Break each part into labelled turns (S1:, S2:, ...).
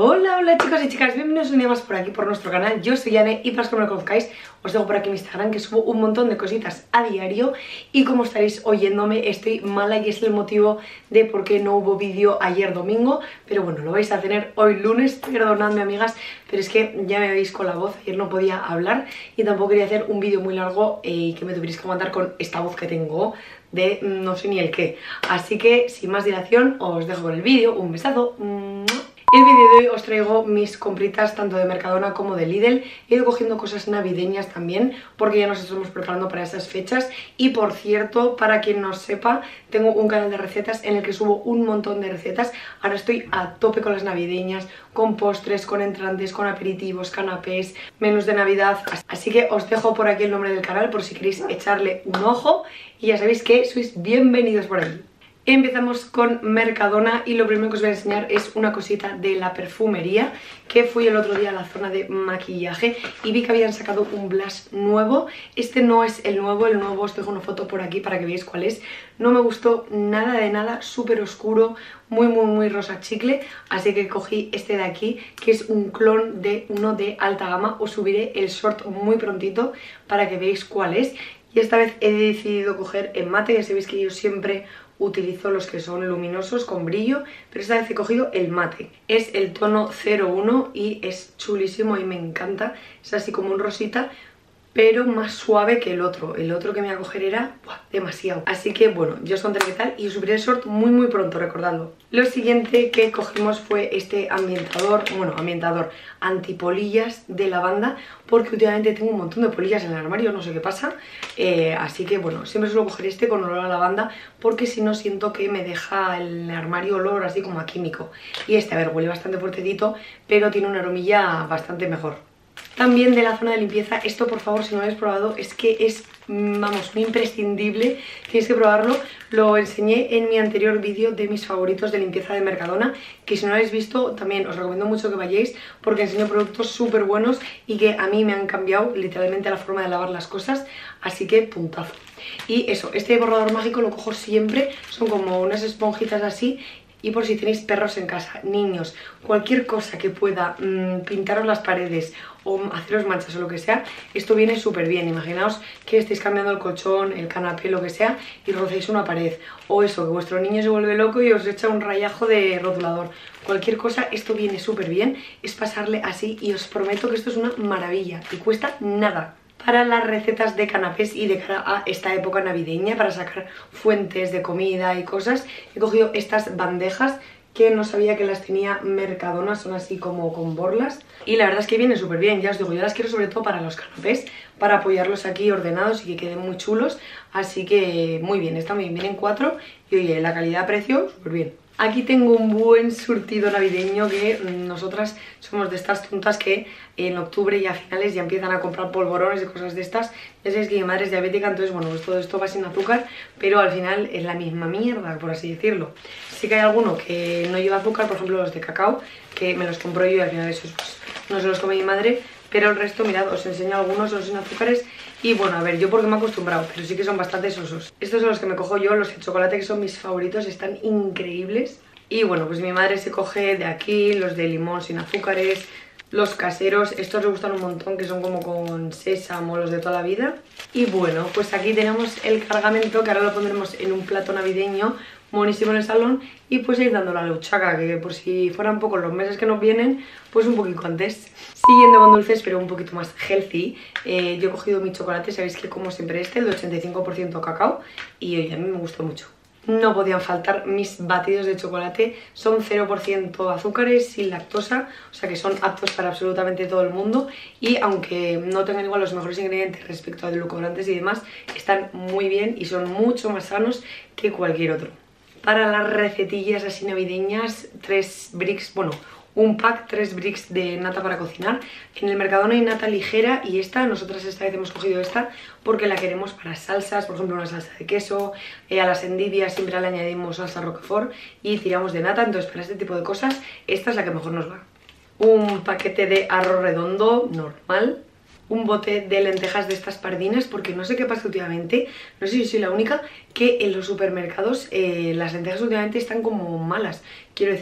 S1: Hola, hola chicos y chicas, bienvenidos un día más por aquí por nuestro canal. Yo soy Anne y para los que no me conozcáis os dejo por aquí mi Instagram, que subo un montón de cositas a diario. Y como estaréis oyéndome, estoy mala y es el motivo de por qué no hubo vídeo ayer domingo. Pero bueno, lo vais a tener hoy lunes, perdonadme amigas, pero es que ya me veis con la voz. Ayer no podía hablar y tampoco quería hacer un vídeo muy largo y que me tuvierais que aguantar con esta voz que tengo de no sé ni el qué. Así que sin más dilación os dejo con el vídeo. Un besazo. El vídeo de hoy os traigo mis compritas tanto de Mercadona como de Lidl. He ido cogiendo cosas navideñas también porque ya nos estamos preparando para esas fechas. Y por cierto, para quien no sepa, tengo un canal de recetas en el que subo un montón de recetas. Ahora estoy a tope con las navideñas, con postres, con entrantes, con aperitivos, canapés, menús de Navidad. Así que os dejo por aquí el nombre del canal por si queréis echarle un ojo. Y ya sabéis que sois bienvenidos por aquí. Empezamos con Mercadona y lo primero que os voy a enseñar es una cosita de la perfumería, que fui el otro día a la zona de maquillaje y vi que habían sacado un blush nuevo. Este no es el nuevo os dejo una foto por aquí para que veáis cuál es. No me gustó nada de nada, súper oscuro, muy rosa chicle, así que cogí este de aquí, que es un clon de uno de alta gama. Os subiré el short muy prontito para que veáis cuál es. Y esta vez he decidido coger en mate, ya sabéis que yo siempre utilizo los que son luminosos con brillo, pero esta vez he cogido el mate. Es el tono 01 y es chulísimo y me encanta. Es así como un rosita, pero más suave que el otro. El otro que me iba a coger era demasiado. Así que bueno, yo os contaré qué tal y os subiré el short muy pronto, recordadlo. Lo siguiente que cogimos fue este ambientador, antipolillas de lavanda, porque últimamente tengo un montón de polillas en el armario, no sé qué pasa. Así que bueno, siempre suelo coger este con olor a lavanda, porque si no siento que me deja el armario olor así como a químico. Y este, a ver, huele bastante fuertecito, pero tiene una aromilla bastante mejor. También de la zona de limpieza, esto por favor si no lo habéis probado es que es, vamos, muy imprescindible, tenéis que probarlo. Lo enseñé en mi anterior vídeo de mis favoritos de limpieza de Mercadona, que si no lo habéis visto también os recomiendo mucho que vayáis porque enseño productos súper buenos y que a mí me han cambiado literalmente la forma de lavar las cosas, así que puntazo. Y eso, este borrador mágico lo cojo siempre, son como unas esponjitas así. Y por si tenéis perros en casa, niños, cualquier cosa que pueda pintaros las paredes o haceros manchas o lo que sea, esto viene súper bien. Imaginaos que estéis cambiando el colchón, el canapé, lo que sea, y rocéis una pared. O eso, que vuestro niño se vuelve loco y os echa un rayajo de rotulador. Cualquier cosa, esto viene súper bien. Es pasarle así y os prometo que esto es una maravilla y cuesta nada. Para las recetas de canapés y de cara a esta época navideña, para sacar fuentes de comida y cosas, he cogido estas bandejas que no sabía que las tenía Mercadona, son así como con borlas y la verdad es que vienen súper bien. Ya os digo, yo las quiero sobre todo para los canapés, para apoyarlos aquí ordenados y que queden muy chulos, así que muy bien, están muy bien, vienen 4 y oye, la calidad-precio súper bien. Aquí tengo un buen surtido navideño que nosotras somos de estas tontas que en octubre y a finales ya empiezan a comprar polvorones y cosas de estas. Ya sabéis que mi madre es diabética, entonces bueno, pues todo esto va sin azúcar, pero al final es la misma mierda, por así decirlo. Sí que hay alguno que no lleva azúcar, por ejemplo los de cacao, que me los compro yo y al final esos pues, no se los come mi madre, pero el resto, mirad, os enseño algunos, son sin azúcares. Y bueno, a ver, yo porque me he acostumbrado, pero sí que son bastante sosos. Estos son los que me cojo yo, los de chocolate, que son mis favoritos, están increíbles. Y bueno, pues mi madre se coge de aquí, los de limón sin azúcares, los caseros, estos le gustan un montón, que son como con sésamo, los de toda la vida. Y bueno, pues aquí tenemos el cargamento, que ahora lo pondremos en un plato navideño, monísimo en el salón, y pues ir dando la luchaca, que por si fueran pocos los meses que nos vienen, pues un poquito antes. Siguiendo con dulces, pero un poquito más healthy, yo he cogido mi chocolate, sabéis que como siempre este, el de 85% cacao, y oye, a mí me gustó mucho. No podían faltar mis batidos de chocolate, son 0% azúcares, sin lactosa, o sea que son aptos para absolutamente todo el mundo y aunque no tengan igual los mejores ingredientes respecto a edulcorantes y demás, están muy bien y son mucho más sanos que cualquier otro. Para las recetillas así navideñas, 3 bricks, bueno, un pack, 3 bricks de nata para cocinar. En el Mercadona hay nata ligera y nosotras esta vez hemos cogido esta porque la queremos para salsas, por ejemplo una salsa de queso, a las endivias siempre le añadimos salsa roquefort y tiramos de nata, entonces para este tipo de cosas esta es la que mejor nos va. Un paquete de arroz redondo normal, un bote de lentejas de estas pardinas, porque no sé qué pasa últimamente, no sé si soy la única, que en los supermercados las lentejas últimamente están como malas, quiero decir,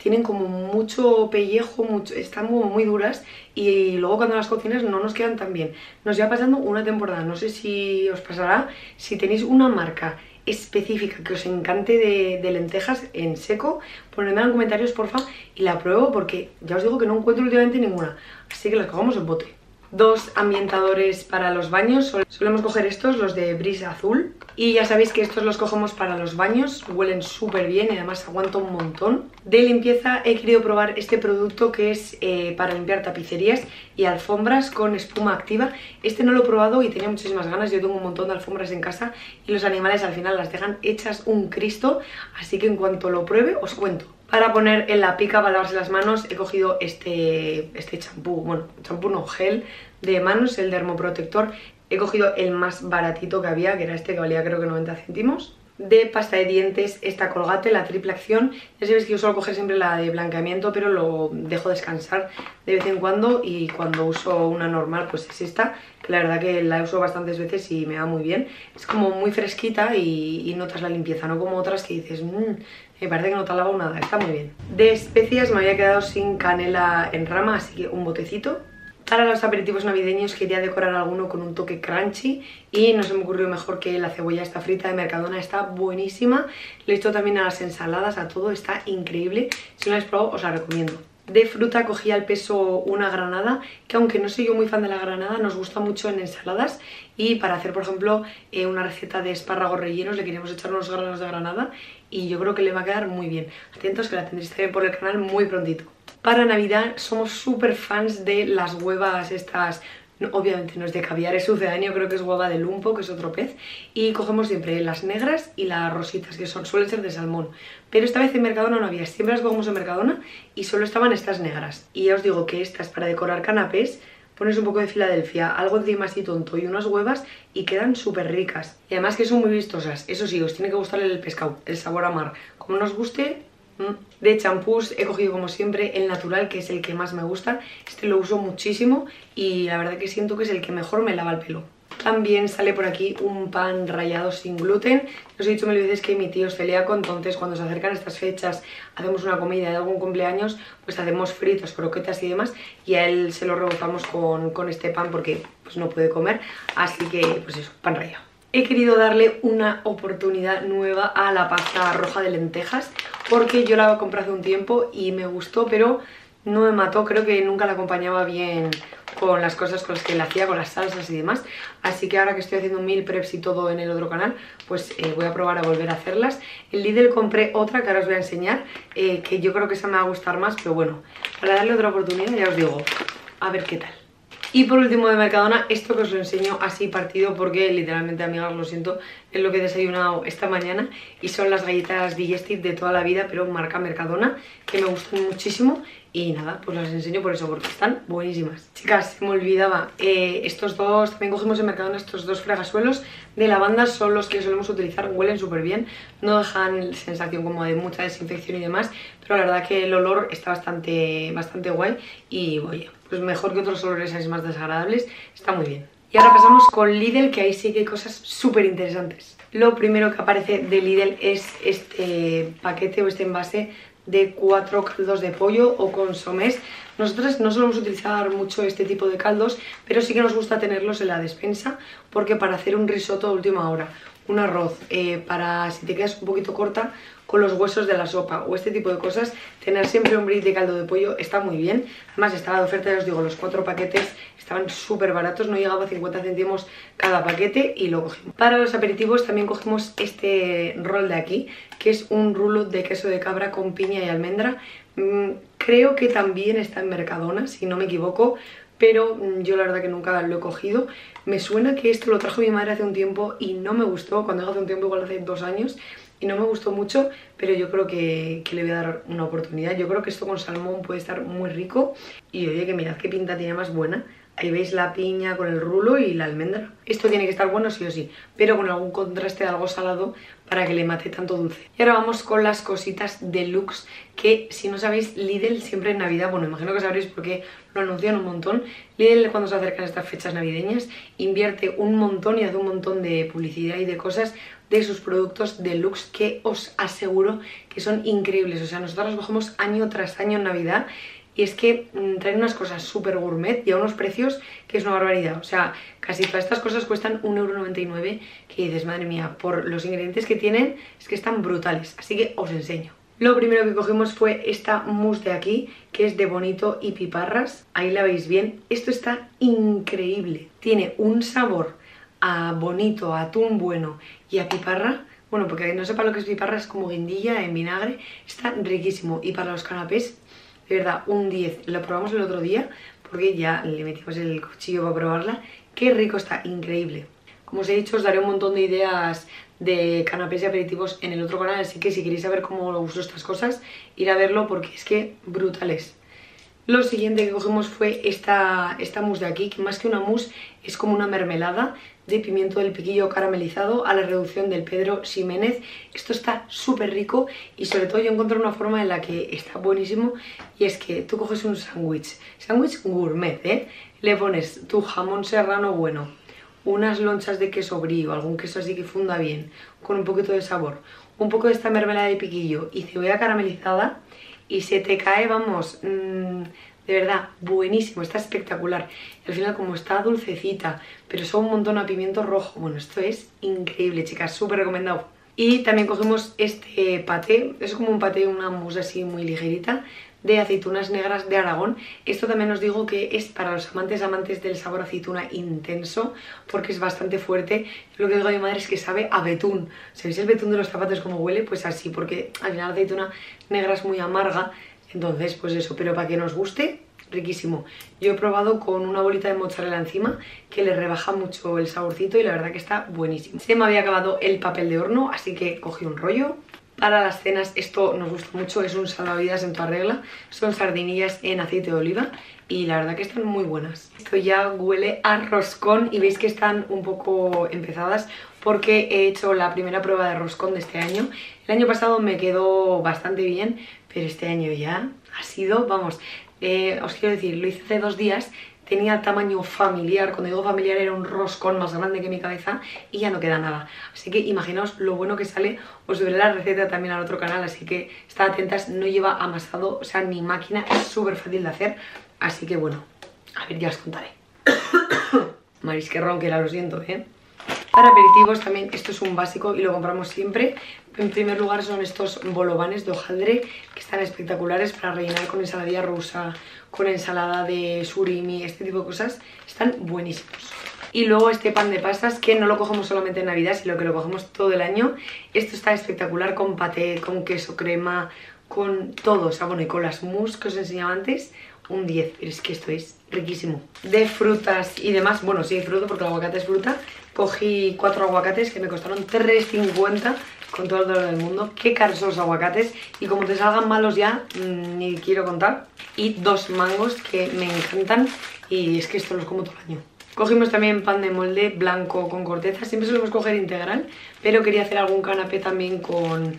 S1: tienen como mucho pellejo, están como muy duras y luego cuando las cocinas no nos quedan tan bien. Nos lleva pasando una temporada, no sé si os pasará, si tenéis una marca específica que os encante de lentejas en seco, ponedme en comentarios porfa y la pruebo porque ya os digo que no encuentro últimamente ninguna, así que las cogamos en bote. Dos ambientadores para los baños, solemos coger estos, los de Breeze azul, y ya sabéis que estos los cogemos para los baños, huelen súper bien y además aguanta un montón. De limpieza he querido probar este producto que es para limpiar tapicerías y alfombras con espuma activa. Este no lo he probado y tenía muchísimas ganas, yo tengo un montón de alfombras en casa y los animales al final las dejan hechas un Cristo, así que en cuanto lo pruebe os cuento. Para poner en la pica para lavarse las manos he cogido este champú, bueno, champú no, gel de manos, el Dermoprotector. He cogido el más baratito que había, que era este que valía creo que 90 céntimos. De pasta de dientes, esta Colgate, la triple acción. Ya sabéis que yo suelo coger siempre la de blanqueamiento, pero lo dejo descansar de vez en cuando y cuando uso una normal pues es esta, que la verdad que la uso bastantes veces y me va muy bien. Es como muy fresquita y notas la limpieza, no como otras que dices, me parece que no te ha lavado nada, está muy bien. De especias me había quedado sin canela en rama, así que un botecito. Para los aperitivos navideños quería decorar alguno con un toque crunchy y no se me ocurrió mejor que la cebolla esta frita de Mercadona, está buenísima. Le he hecho también a las ensaladas, a todo, está increíble. Si no la habéis probado os la recomiendo. De fruta cogí al peso una granada, que aunque no soy yo muy fan de la granada, nos gusta mucho en ensaladas. Y para hacer, por ejemplo, una receta de espárragos rellenos le queríamos echar unos granos de granada y yo creo que le va a quedar muy bien. Atentos que la tendréis también por el canal muy prontito. Para Navidad somos súper fans de las huevas estas, no, obviamente no es de caviar, es sucedáneo, creo que es hueva de lumpo, que es otro pez. Y cogemos siempre las negras y las rositas, que suelen ser de salmón. Pero esta vez en Mercadona no había, siempre las cogemos en Mercadona y solo estaban estas negras. Y ya os digo que estas para decorar canapés, pones un poco de Filadelfia, algo encima así tonto y unas huevas y quedan súper ricas. Y además que son muy vistosas, eso sí, os tiene que gustar el pescado, el sabor a mar. Como nos guste. De champús he cogido como siempre el natural, que es el que más me gusta. Este lo uso muchísimo y la verdad que siento que es el que mejor me lava el pelo. También sale por aquí un pan rallado sin gluten. Os he dicho mil veces que mi tío es celíaco, entonces cuando se acercan estas fechas, hacemos una comida de algún cumpleaños, pues hacemos fritos, croquetas y demás, y a él se lo rebozamos con este pan porque pues no puede comer, así que pues eso, pan rallado. He querido darle una oportunidad nueva a la pasta roja de lentejas porque yo la compré hace un tiempo y me gustó, pero no me mató. Creo que nunca la acompañaba bien con las cosas con las que la hacía, con las salsas y demás. Así que ahora que estoy haciendo meal preps y todo en el otro canal, pues voy a probar a volver a hacerlas. En Lidl compré otra que ahora os voy a enseñar, que yo creo que esa me va a gustar más, pero bueno, para darle otra oportunidad ya os digo, a ver qué tal. Y por último de Mercadona, esto que os lo enseño así partido porque literalmente, amigas, lo siento, es lo que he desayunado esta mañana y son las galletas Digestive de toda la vida, pero marca Mercadona, que me gustan muchísimo y nada, pues las enseño por eso, porque están buenísimas. Chicas, se me olvidaba, estos dos, también cogimos en Mercadona estos dos fregasuelos de lavanda, son los que solemos utilizar, huelen súper bien, no dejan sensación como de mucha desinfección y demás, pero la verdad que el olor está bastante guay y oye, pues mejor que otros olores así más desagradables, está muy bien. Y ahora pasamos con Lidl, que ahí sí que hay cosas súper interesantes. Lo primero que aparece de Lidl es este paquete o este envase de 4 caldos de pollo o consomés. Nosotras no solemos utilizar mucho este tipo de caldos, pero sí que nos gusta tenerlos en la despensa, porque para hacer un risotto de última hora, un arroz, para si te quedas un poquito corta con los huesos de la sopa o este tipo de cosas, tener siempre un brick de caldo de pollo está muy bien. Además estaba de oferta, ya os digo, los 4 paquetes estaban súper baratos, no llegaba a 50 céntimos cada paquete y lo cogimos. Para los aperitivos también cogimos este rol de aquí, que es un rulo de queso de cabra con piña y almendra. Creo que también está en Mercadona, si no me equivoco, pero yo la verdad que nunca lo he cogido. Me suena que esto lo trajo mi madre hace un tiempo y no me gustó, cuando digo hace un tiempo igual hace 2 años, y no me gustó mucho, pero yo creo que le voy a dar una oportunidad. Yo creo que esto con salmón puede estar muy rico y oye, que mirad qué pinta tiene más buena. Ahí veis la piña con el rulo y la almendra. Esto tiene que estar bueno sí o sí, pero con algún contraste de algo salado para que le mate tanto dulce. Y ahora vamos con las cositas deluxe, que si no sabéis, Lidl siempre en Navidad, bueno, imagino que sabréis porque lo anuncian un montón. Lidl, cuando se acercan estas fechas navideñas, invierte un montón y hace un montón de publicidad y de cosas de sus productos deluxe que os aseguro que son increíbles. O sea, nosotros los cogemos año tras año en Navidad y es que traen unas cosas súper gourmet y a unos precios que es una barbaridad. O sea, casi todas estas cosas cuestan 1,99 €, que dices, madre mía, por los ingredientes que tienen es que están brutales. Así que os enseño. Lo primero que cogimos fue esta mousse de aquí, que es de Bonito y Piparras. Ahí la veis bien. Esto está increíble. Tiene un sabor a Bonito, a atún bueno y a piparra. Bueno, porque no sepa lo que es piparra, es como guindilla en vinagre. Está riquísimo. Y para los canapés, de verdad, un 10. Lo probamos el otro día porque ya le metimos el cuchillo para probarla. Qué rico está, increíble. Como os he dicho, os daré un montón de ideas de canapés y aperitivos en el otro canal, así que si queréis saber cómo uso estas cosas, ir a verlo porque es que brutales. Lo siguiente que cogimos fue esta mousse de aquí, que más que una mousse es como una mermelada de pimiento del piquillo caramelizado a la reducción del Pedro Ximénez. Esto está súper rico y sobre todo yo encontré una forma en la que está buenísimo, y es que tú coges un sándwich gourmet, le pones tu jamón serrano bueno, unas lonchas de queso brie o algún queso así que funda bien, con un poquito de sabor, un poco de esta mermelada de piquillo y cebolla caramelizada, y se te cae, vamos, de verdad, buenísimo, está espectacular. Y al final como está dulcecita, pero son un montón a pimiento rojo, bueno, esto es increíble, chicas, súper recomendado. Y también cogimos este paté, es como un paté, una mousse así muy ligerita, de aceitunas negras de Aragón. Esto también os digo que es para los amantes del sabor aceituna intenso, porque es bastante fuerte. Lo que digo a mi madre es que sabe a betún. ¿Sabéis el betún de los zapatos cómo huele? Pues así, porque al final la aceituna negra es muy amarga, entonces pues eso, pero para que nos guste, riquísimo. Yo he probado con una bolita de mozzarella encima, que le rebaja mucho el saborcito y la verdad que está buenísimo. Se me había acabado el papel de horno, así que cogí un rollo. Para las cenas esto nos gusta mucho, es un salvavidas en toda regla, son sardinillas en aceite de oliva y la verdad que están muy buenas. Esto ya huele a roscón y veis que están un poco empezadas porque he hecho la primera prueba de roscón de este año. El año pasado me quedó bastante bien, pero este año ya ha sido, vamos, os quiero decir, lo hice hace 2 días. Tenía tamaño familiar, cuando digo familiar era un roscón más grande que mi cabeza y ya no queda nada. Así que imaginaos lo bueno que sale. Os subiré la receta también al otro canal, así que estad atentas, no lleva amasado, o sea, ni máquina, es súper fácil de hacer. Así que bueno, a ver, ya os contaré. Maris, que ronquera, lo siento, Para aperitivos también esto es un básico y lo compramos siempre. En primer lugar son estos bolovanes de hojaldre, que están espectaculares para rellenar con ensaladilla rusa, con ensalada de surimi, este tipo de cosas. Están buenísimos. Y luego este pan de pastas, que no lo cogemos solamente en Navidad, sino que lo cogemos todo el año. Esto está espectacular con paté, con queso crema, con todo. O sea, bueno, y con las mousse que os enseñaba antes, un 10. Pero es que esto es riquísimo. De frutas y demás, bueno, sí, fruta porque el aguacate es fruta. Cogí 4 aguacates que me costaron 3,50, con todo el dolor del mundo. Qué caros son los aguacates, y como te salgan malos ya, ni quiero contar. Y 2 mangos que me encantan y es que esto los como todo el año. Cogimos también pan de molde blanco con corteza, siempre solemos coger integral, pero quería hacer algún canapé también con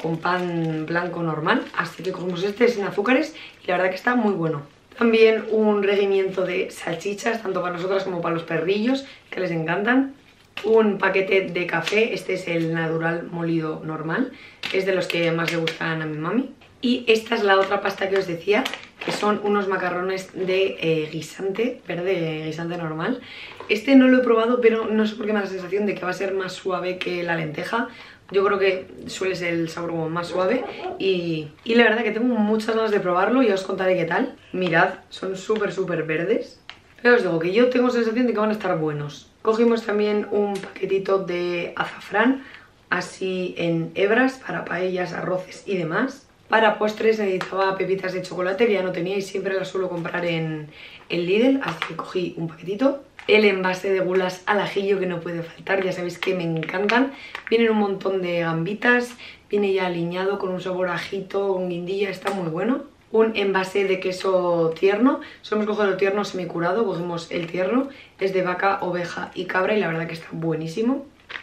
S1: pan blanco normal, así que cogimos este sin azúcares y la verdad que está muy bueno. También un regimiento de salchichas, tanto para nosotras como para los perrillos, que les encantan. Un paquete de café, este es el natural molido normal, es de los que más le gustan a mi mami. Y esta es la otra pasta que os decía, que son unos macarrones de guisante, verde guisante normal. Este no lo he probado, pero no sé por qué me da la sensación de que va a ser más suave que la lenteja. Yo creo que suele ser el sabor como más suave y la verdad que tengo muchas ganas de probarlo y os contaré qué tal. Mirad, son súper verdes, pero os digo que yo tengo sensación de que van a estar buenos. Cogimos también un paquetito de azafrán, así en hebras, para paellas, arroces y demás. Para postres necesitaba pepitas de chocolate, que ya no tenía y siempre las suelo comprar en Lidl, así que cogí un paquetito. El envase de gulas al ajillo, que no puede faltar, ya sabéis que me encantan. Vienen un montón de gambitas, viene ya aliñado con un sabor a ajito, con guindilla, está muy bueno. Un envase de queso tierno, solemos coger el tierno semicurado, cogemos el tierno, es de vaca, oveja y cabra y la verdad que está buenísimo.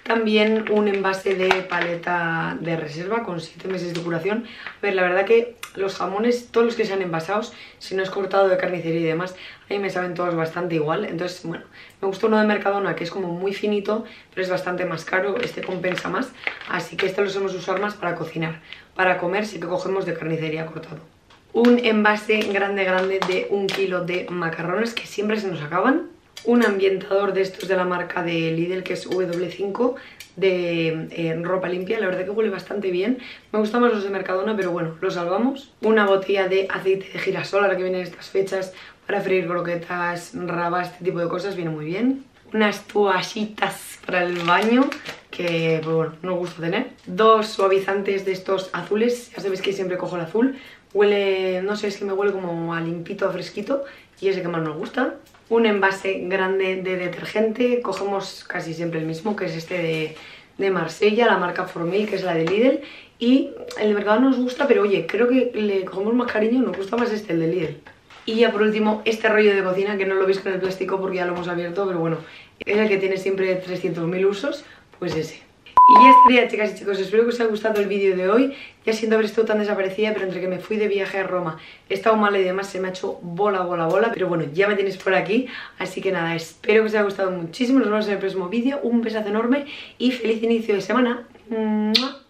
S1: También un envase de paleta de reserva con 7 meses de curación. A ver, la verdad que los jamones, todos los que sean envasados, si no es cortado de carnicería y demás, a mí me saben todos bastante igual. Entonces, bueno, me gusta uno de Mercadona que es como muy finito, pero es bastante más caro, este compensa más. Así que este lo solemos usar más para cocinar. Para comer sí que cogemos de carnicería cortado. Un envase grande de 1 kilo de macarrones que siempre se nos acaban. Un ambientador de estos de la marca de Lidl que es W5 de ropa limpia, la verdad que huele bastante bien. Me gustan más los de Mercadona, pero bueno, los salvamos. Una botella de aceite de girasol, ahora que vienen estas fechas, para freír croquetas, rabas, este tipo de cosas, viene muy bien. Unas toallitas para el baño, que pues bueno, nos gusta tener. 2 suavizantes de estos azules, ya sabéis que siempre cojo el azul. Huele, no sé, es que me huele como a limpito, a fresquito, y ese que más nos gusta. Un envase grande de detergente, cogemos casi siempre el mismo, que es este de Marsella, la marca Formil, que es la de Lidl. Y el de Mercadona nos gusta, pero oye, creo que le cogemos más cariño, nos gusta más el de Lidl. Y ya por último, este rollo de cocina, que no lo veis con el plástico porque ya lo hemos abierto, pero bueno, es el que tiene siempre 300.000 usos, pues ese. Y ya estaría, chicas y chicos, espero que os haya gustado el vídeo de hoy. Ya siento haber estado tan desaparecida, pero entre que me fui de viaje a Roma, he estado mala y demás, se me ha hecho bola. Pero bueno, ya me tenéis por aquí, así que nada, espero que os haya gustado muchísimo. Nos vemos en el próximo vídeo, un besazo enorme y feliz inicio de semana. ¡Mua!